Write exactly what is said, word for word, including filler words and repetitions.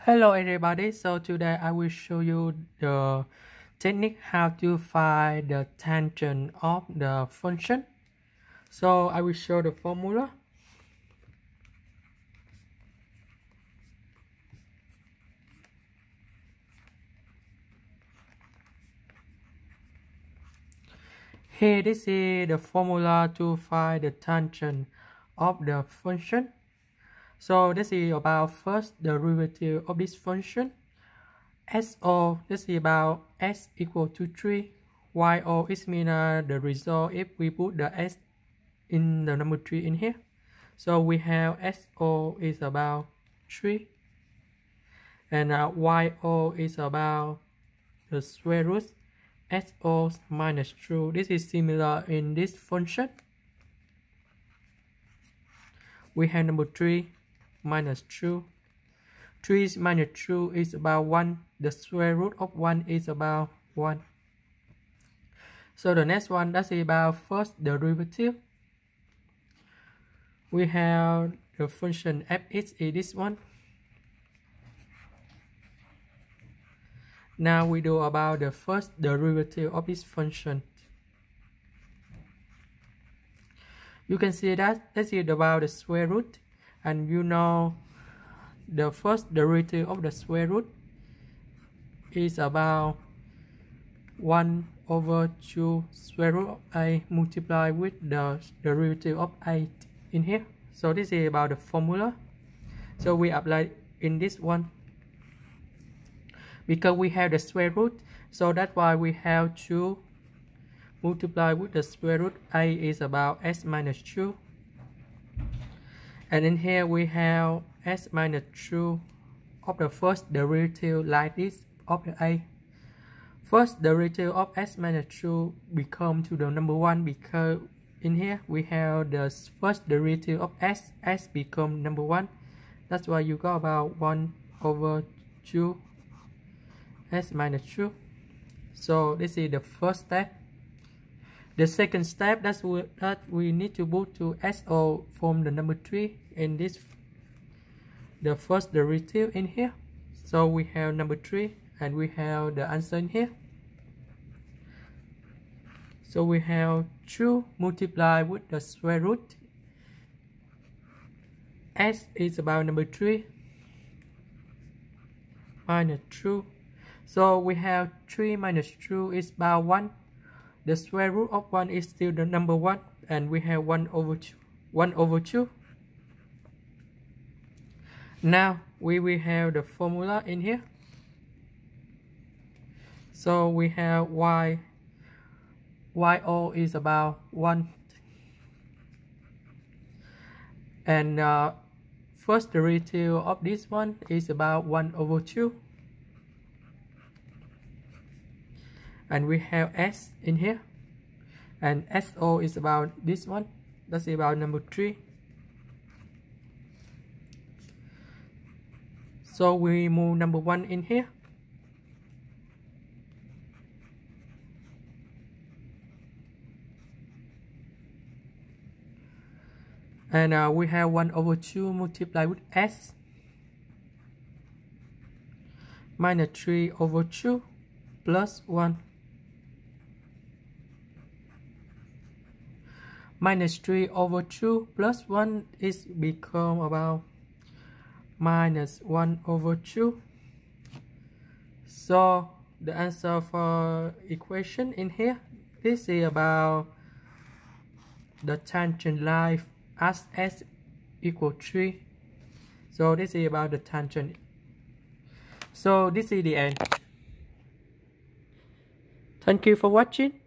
Hello everybody, so today I will show you the technique how to find the tangent of the function. So I will show the formula. Here this is the formula to find the tangent of the function. So this is about first the derivative of this function. S O, this is about s equal to three. Y O is mean uh, the result if we put the s in the number three in here. So we have S O is about three. And uh, Y O is about the square root S O minus two. This is similar in this function. We have number three minus two. three minus two is about one. The square root of one is about one. So the next one, that's about first derivative. We have the function fx is this one. Now we do about the first derivative of this function. You can see that this is about the square root, and you know the first derivative of the square root is about one over two square root of a multiplied with the derivative of a in here. So this is about the formula. So we apply in this one. Because we have the square root, so that's why we have to multiply with the square root. A is about s minus two. And in here we have s minus two of the first derivative like this of the a. First derivative of s minus two become to the number one because in here we have the first derivative of s, s become number one. That's why you got about one over two s minus two. So this is the first step. The second step, that's what that we need to put to S O from the number three in this the first derivative in here. So we have number three and we have the answer in here. So we have two multiplied with the square root. S is about number three minus two. So we have three minus two is about one. The square root of one is still the number one, and we have one over two. one over two. Now we will have the formula in here. So we have y Y O is about one. And uh, first derivative of this one is about one over two. And we have s in here, and S O is about this one. That's about number three. So we move number one in here. And uh, we have one over two multiplied with s minus three over two plus one. Minus three over two plus one is become about minus one over two. So the answer for equation in here, this is about the tangent line as s equal three. So this is about the tangent. So this is the end. Thank you for watching.